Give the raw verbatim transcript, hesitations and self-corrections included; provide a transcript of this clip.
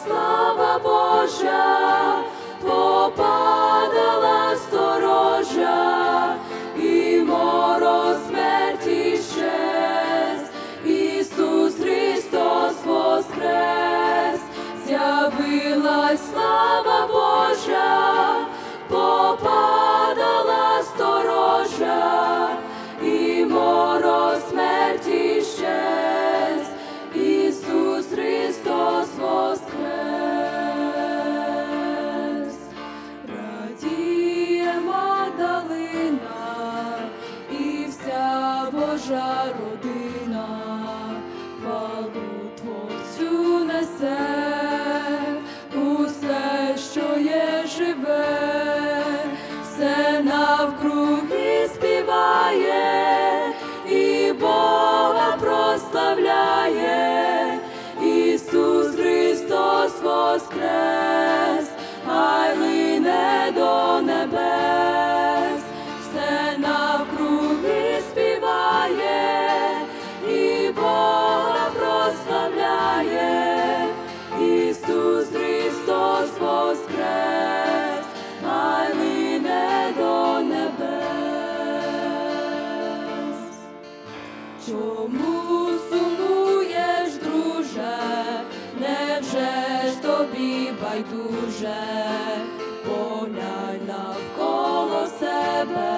слава Божа, попадала сторожа, і мороз смерті щез. Ісус Христос воскрес, з'явилась слава Божа, попадала сторожа, і мороз смерті щез. Ісус Христос воскрес. Радіє Магдалина і вся Божа родина, хвалу Творцю несе, усе, що є живе, все навкруги співає і Бога прославляє. Ісус Христос воскрес, хай лине до небес, все навкруги співає і Бога прославляє. Ісус Христос воскрес, хай лине до небес. Чому сумуєш, друже? Невже ж тобі байдуже? Поглянь навколо себе,